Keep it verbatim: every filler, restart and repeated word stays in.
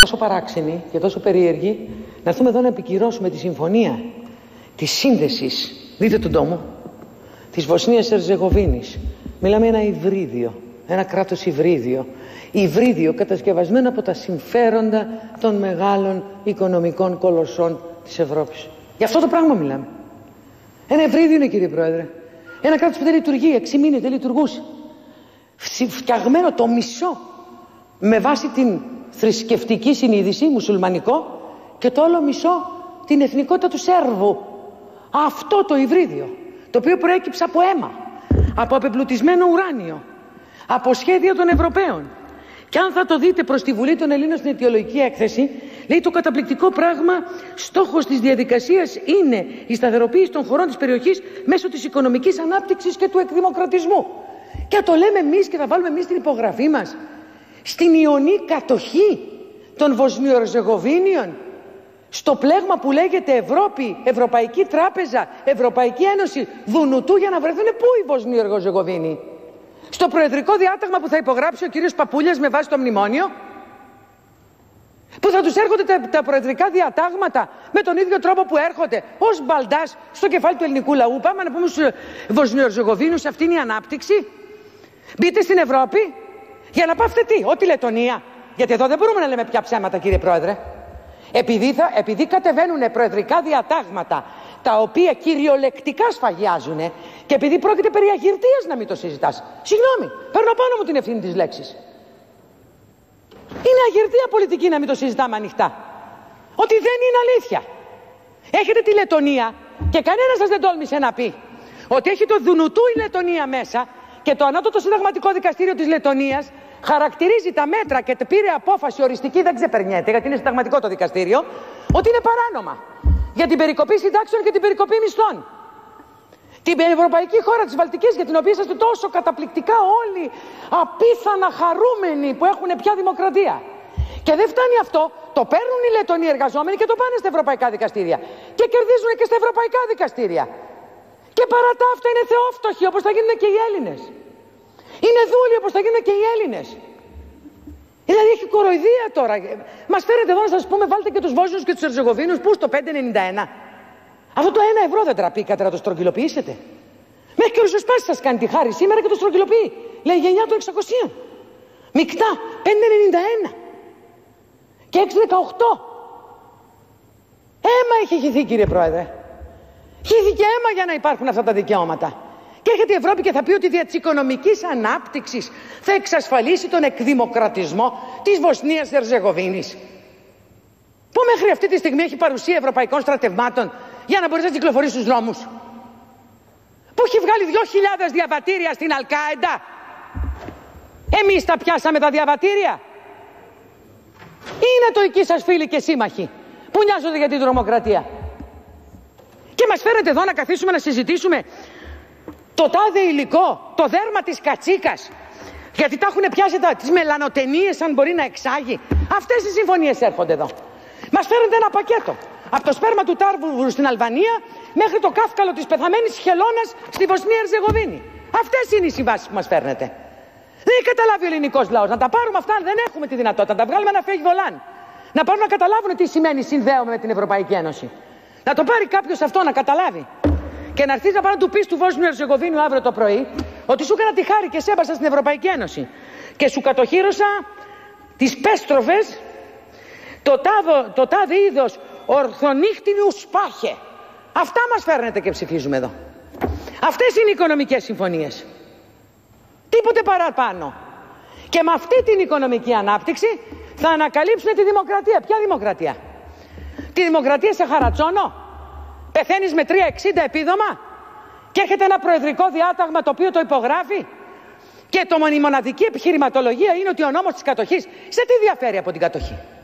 τόσο παράξενοι και τόσο περίεργοι να έρθουμε εδώ να επικυρώσουμε τη συμφωνία της σύνδεσης, δείτε τον τόμο, της Βοσνίας Ερζεγοβίνης. Μιλάμε ένα υβρίδιο, ένα κράτος υβρίδιο. Υβρίδιο κατασκευασμένο από τα συμφέροντα των μεγάλων οικονομικών κολοσσών της Ευρώπης. Γι' αυτό το πράγμα μιλάμε. Ένα υβρίδιο είναι, κύριε Πρόεδρε. Ένα κράτος που δεν λειτουργεί, έξι μήνες δεν λειτουργούσε. Φτιαγμένο το μισό με βάση την θρησκευτική συνείδηση, μουσουλμανικό, και το άλλο μισό την εθνικότητα του Σέρβου. Αυτό το υβρίδιο, το οποίο προέκυψε από αίμα, από απεμπλουτισμένο ουράνιο, από σχέδια των Ευρωπαίων. Και αν θα το δείτε προς τη Βουλή των Ελλήνων στην αιτιολογική έκθεση, λέει το καταπληκτικό πράγμα: στόχος της διαδικασίας είναι η σταθεροποίηση των χωρών της περιοχής μέσω της οικονομικής ανάπτυξης και του εκδημοκρατισμού. Και το λέμε εμείς και θα βάλουμε εμείς την υπογραφή μας στην ιονή κατοχή των Βοσνιοερζεγοβίνιων, στο πλέγμα που λέγεται Ευρώπη, Ευρωπαϊκή Τράπεζα, Ευρωπαϊκή Ένωση Δουνουτού, για να βρεθούν πού οι Βοσνιοερζεγοβίνοι? Στο προεδρικό διάταγμα που θα υπογράψει ο κύριος Παπούλιας με βάση το μνημόνιο, που θα τους έρχονται τα, τα προεδρικά διατάγματα με τον ίδιο τρόπο που έρχονται ως μπαλντάς στο κεφάλι του ελληνικού λαού. Πάμε να πούμε στους Βοσνιοερζεγοβίνους, αυτή είναι η ανάπτυξη. Μπείτε στην Ευρώπη για να πάφτε τι, ό,τι Λετωνία. Γιατί εδώ δεν μπορούμε να λέμε πια ψέματα, κύριε Πρόεδρε. Επειδή, θα, επειδή κατεβαίνουν προεδρικά διατάγματα τα οποία κυριολεκτικά σφαγιάζουν, και επειδή πρόκειται περί αγυρτίας να μην το συζητάς. Συγγνώμη, παίρνω πάνω μου την ευθύνη της λέξης. Είναι αγυρτία πολιτική να μην το συζητάμε ανοιχτά. Ότι δεν είναι αλήθεια. Έχετε τη Λετωνία και κανένας σας δεν τόλμησε να πει ότι έχει το Δουνουτού η Λετωνία μέσα, και το ανώτατο συνταγματικό δικαστήριο της Λετωνίας χαρακτηρίζει τα μέτρα και πήρε απόφαση οριστική, δεν ξεπερνιέται γιατί είναι συνταγματικό το δικαστήριο, ότι είναι παράνομα για την περικοπή συντάξεων και την περικοπή μισθών. Την ευρωπαϊκή χώρα της Βαλτικής, για την οποία είσαστε τόσο καταπληκτικά όλοι απίθανα χαρούμενοι που έχουν πια δημοκρατία. Και δεν φτάνει αυτό, το παίρνουν οι Λετωνοί εργαζόμενοι και το πάνε στα ευρωπαϊκά δικαστήρια. Και κερδίζουν και στα ευρωπαϊκά δικαστήρια. Και παρά τα αυτά είναι θεόφτωχοι, όπως θα γίνουν και οι Έλληνες. Είναι δούλοι, όπως θα γίνουν και οι Έλληνες. Δηλαδή έχει κοροϊδία τώρα. Μας φέρετε εδώ να σας πούμε, βάλτε και τους Βόσνιους και τους Ερζεγοβίνους, πού, στο πέντε ενενήντα ένα. Αυτό το ένα ευρώ δεν τραπήκατε να το στρογγυλοποιήσετε? Μέχρι και ο Ριζοσπάσης σας κάνει τη χάρη σήμερα και το στρογγυλοποιεί. Λέει γενιά του εξακόσια. Μικτά, πέντε ενενήντα ένα. Και έξι δεκαοκτώ. Αίμα έχει χυθεί, κύριε Πρόεδρε. Χύθηκε αίμα για να υπάρχουν αυτά τα δικαιώματα. Και έρχεται η Ευρώπη και θα πει ότι δια της οικονομικής ανάπτυξης θα εξασφαλίσει τον εκδημοκρατισμό της Βοσνίας Ερζεγοβίνης. Που μέχρι αυτή τη στιγμή έχει παρουσία ευρωπαϊκών στρατευμάτων για να μπορείς να κυκλοφορείς στους δρόμους. Που έχει βγάλει δύο χιλιάδες διαβατήρια στην Αλκάιντα. Εμείς τα πιάσαμε τα διαβατήρια. Είναι το εκεί σας φίλοι και σύμμαχοι που νοιάζονται για την τρομοκρατία. Και μας φέρετε εδώ να καθίσουμε να συζητήσουμε το τάδε υλικό, το δέρμα της κατσίκας, γιατί τα έχουν πιάσει τα, τις μελανοτενίες, αν μπορεί να εξάγει. Αυτές οι συμφωνίες έρχονται εδώ. Μας φέρνετε ένα πακέτο. Από το σπέρμα του Τάρβουρου στην Αλβανία μέχρι το κάφκαλο της πεθαμένης Χελώνας στη Βοσνία Ερζεγοβίνη. Αυτές είναι οι συμβάσεις που μας φέρνετε. Δεν έχει καταλάβει ο ελληνικός λαός. Να τα πάρουμε αυτά, δεν έχουμε τη δυνατότητα. Να τα βγάλουμε ένα φέγγι βολάν. Να πάρουν να καταλάβουν τι σημαίνει συνδέομαι με την Ευρωπαϊκή Ένωση. Να το πάρει κάποιος αυτό να καταλάβει. Και να έρθεις να πάει να του πεις του Βόσνιου Ερζεγοβίνου αύριο το πρωί ότι σου έκανα τη χάρη και σέβασα στην Ευρωπαϊκή Ένωση. Και σου κατοχύρωσα τις πέστροφες, το, τάδο, το τάδε είδος ορθονύχτινου σπάχε. Αυτά μας φέρνετε και ψηφίζουμε εδώ. Αυτές είναι οι οικονομικές συμφωνίες. Τίποτε παραπάνω. Και με αυτή την οικονομική ανάπτυξη θα ανακαλύψουν τη δημοκρατία. Ποια δημοκρατία? Τη δημοκρατία σε χαρατσόνο? Πεθαίνεις με τρία εξήντα επίδομα και έρχεται ένα προεδρικό διάταγμα το οποίο το υπογράφει, και το η μοναδική επιχειρηματολογία είναι ότι ο νόμος της κατοχής σε τι διαφέρει από την κατοχή?